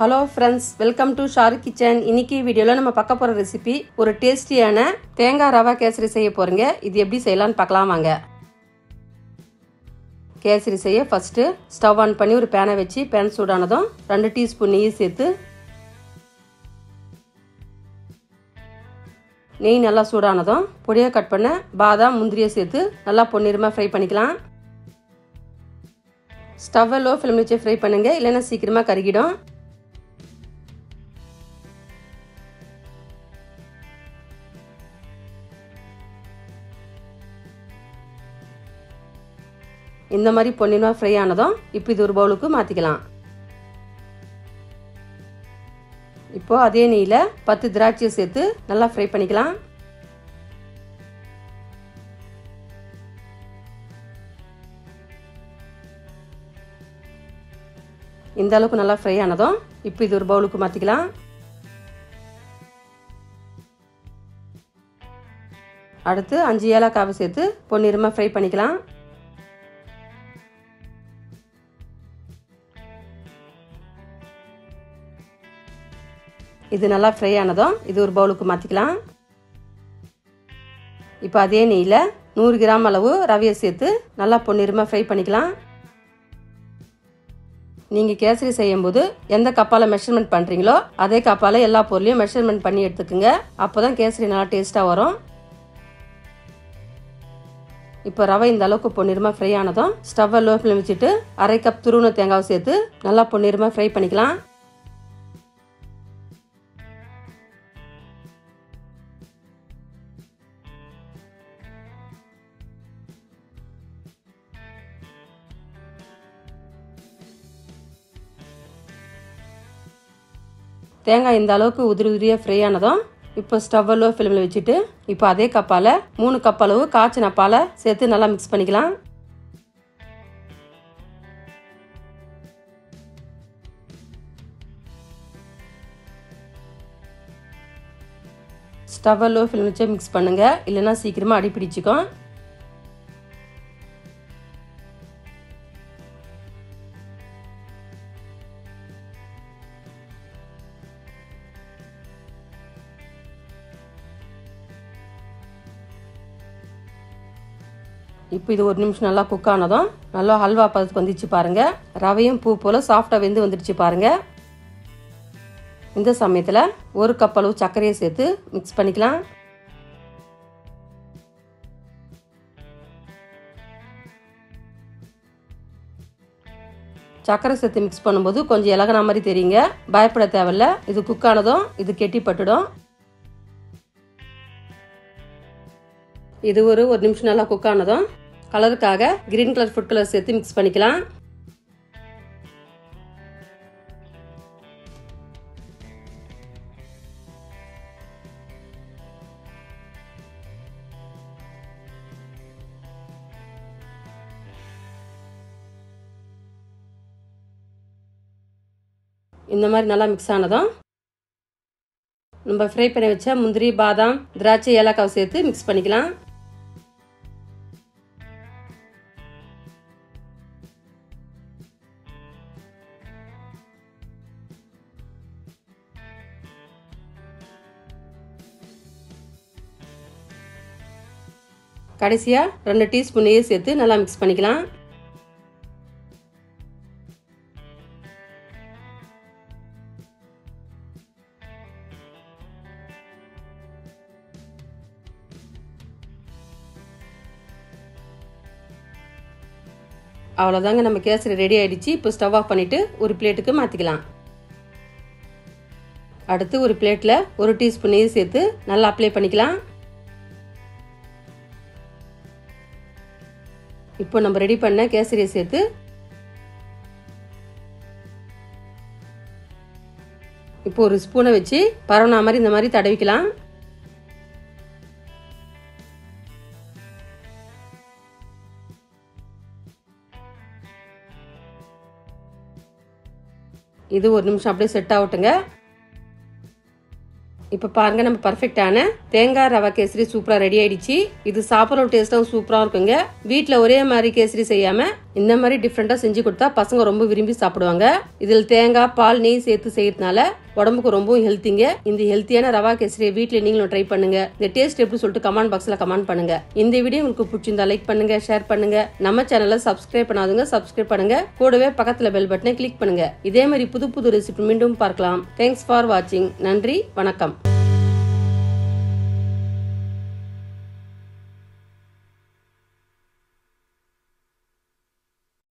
Hello friends, welcome to Sharu kitchen. இன்னைக்கு வீடியோவில் நம்ம பார்க்க போகிற ரெசிபி ஒரு டேஸ்டியான தேங்காய் ரவா கேசரி செய்ய போகிறீங்க. இது எப்படி செய்யலான்னு பார்க்கலாம் வாங்க. கேசரி செய்ய ஃபஸ்ட்டு ஸ்டவ் ஆன் பண்ணி ஒரு பேனை வச்சு பேன் சூடானதும் 2 டீஸ்பூன் நெய் சேர்த்து நெய் நல்லா சூடானதும் பொடியாக கட் பண்ண பாதாம் முந்திரியை சேர்த்து நல்லா பொன்னிறமாக ஃப்ரை பண்ணிக்கலாம். ஸ்டவ்வை லோ ஃப்ளேம் வச்சு ஃப்ரை பண்ணுங்க, இல்லைன்னா சீக்கிரமாக கருகிடும். இந்த மாதிரி பொன்னிறமாக ஃப்ரை ஆனதும் இப்போ இது ஒரு பவுலுக்கு மாற்றிக்கலாம். இப்போ அதே நெய்யில் 10 திராட்சையை சேர்த்து நல்லா ஃப்ரை பண்ணிக்கலாம். இந்த அளவுக்கு நல்லா ஃப்ரை ஆனதும் இப்போ இது ஒரு பவுலுக்கு மாற்றிக்கலாம். அடுத்து 5 ஏலக்காவை சேர்த்து பொன்னிறமாக ஃப்ரை பண்ணிக்கலாம். இது நல்லா ஃப்ரை ஆனதும் இது ஒரு பவுலுக்கு மாற்றிக்கலாம். இப்போ அதே நெய்யில் 100 கிராம் அளவு ரவையை சேர்த்து நல்லா பொன்னிறமாக ஃப்ரை பண்ணிக்கலாம். நீங்கள் கேசரி செய்யும்போது எந்த கப்பால் மெஷர்மெண்ட் பண்ணுறீங்களோ அதே கப்பால் எல்லா பொருளையும் மெஷர்மெண்ட் பண்ணி எடுத்துக்குங்க. அப்போ தான் கேசரி நல்லா டேஸ்ட்டாக வரும். இப்போ ரவை இந்த அளவுக்கு பொன்னிறமாக ஃப்ரை ஆனதும் ஸ்டவ்வை லோ ஃப்ளேம் வச்சுட்டு 1/2 கப் துருவன தேங்காவை சேர்த்து நல்லா பொன்னிறமாக ஃப்ரை பண்ணிக்கலாம். தேங்காய் இந்த அளவுக்கு உதிரி உதிரியாக ஃப்ரை ஆனதும் இப்போ ஸ்டவ்வை லோ ஃப்ளேமில் வச்சுட்டு இப்போ அதே கப்பால் 3 கப் அளவு காய்ச்சின பாலை சேர்த்து நல்லா மிக்ஸ் பண்ணிக்கலாம். ஸ்டவ்வை லோ ஃப்ளேம் வச்சு மிக்ஸ் பண்ணுங்க, இல்லைன்னா சீக்கிரமாக அடி பிடிச்சிக்கும். இப்போ இது 1 நிமிஷம் நல்லா குக் ஆனதும் நல்லா ஹல்வா பதத்துக்கு வந்துடுச்சு பாருங்க. ரவையும் பூ போல சாஃப்டாக வெந்து வந்துடுச்சு பாருங்க. இந்த சமயத்தில் 1 கப் அளவு சர்க்கரையை சேர்த்து மிக்ஸ் பண்ணிக்கலாம். சர்க்கரை சேர்த்து மிக்ஸ் பண்ணும்போது கொஞ்சம் இலகுன மாதிரி தெரியுங்க, பயப்பட தேவையில்ல. இது குக் ஆனதும் இது கெட்டிப்பட்டுடும். இது ஒரு 1 நிமிஷம் நல்லா குக் ஆனதும் கலருக்காக கிரீன் கலர் ஃபுட் கலர் சேர்த்து மிக்ஸ் பண்ணிக்கலாம். இந்த மாதிரி நல்லா மிக்ஸ் ஆனதும் நம்ம ஃப்ரை பண்ணி வச்ச முந்திரி பாதாம் திராட்சை ஏலக்காவை சேர்த்து மிக்ஸ் பண்ணிக்கலாம். கடைசியாக 2 டீஸ்பூன் நெய் சேர்த்து நல்லா மிக்ஸ் பண்ணிக்கலாம். அவ்வளோதாங்க, நம்ம கேசரி ரெடி ஆயிடுச்சு. இப்போ ஸ்டவ் ஆஃப் பண்ணிட்டு ஒரு பிளேட்டுக்கு மாற்றிக்கலாம். அடுத்து ஒரு பிளேட்டில் 1 டீஸ்பூன் நெய் சேர்த்து நல்லா அப்ளை பண்ணிக்கலாம். இப்போ நம்ம ரெடி பண்ண கேசரியை சேர்த்து இப்போ ஒரு ஸ்பூனை வச்சு பரவனா மாதிரி இந்த மாதிரி தடவிக்கலாம். இது 1 நிமிஷம் அப்படியே செட் ஆகட்டுங்க. இப்ப பாருங்க நம்ம பர்ஃபெக்டான தேங்காய் ரவா கேசரி சூப்பரா ரெடி ஆயிடுச்சு. இது சாப்பிட்ற டேஸ்டும் சூப்பரா இருக்குங்க. வீட்டுல ஒரே மாதிரி கேசரி செய்யாம இந்த மாதிரி டிஃப்ரெண்டா செஞ்சு கொடுத்தா பசங்க ரொம்ப விரும்பி சாப்பிடுவாங்க. இதில் தேங்காய் பால் நெய் சேர்த்து செய்யறதுனால உடம்புக்கு ரொம்பவும் ஹெல்த்திங்க. இந்த ஹெல்த்தியான ரவா கேசரியை வீட்டுல நீங்களும் ட்ரை பண்ணுங்க. இந்த டேஸ்ட் எப்படி சொல்லிட்டு கமெண்ட் பாக்ஸ்ல கமெண்ட் பண்ணுங்க. இந்த வீடியோ உங்களுக்கு பிடிச்சிருந்தா லைக் பண்ணுங்க, ஷேர் பண்ணுங்க. நம்ம சேனலை சப்ஸ்கிரைப் பண்ணாதுங்க சப்ஸ்கிரைப் பண்ணுங்க. கூடவே பக்கத்துல பெல் பட்டனை கிளிக் பண்ணுங்க. இதே மாதிரி புது புது ரெசிபி மீண்டும் பார்க்கலாம். தேங்க்ஸ் ஃபார் வாட்சிங். நன்றி, வணக்கம்.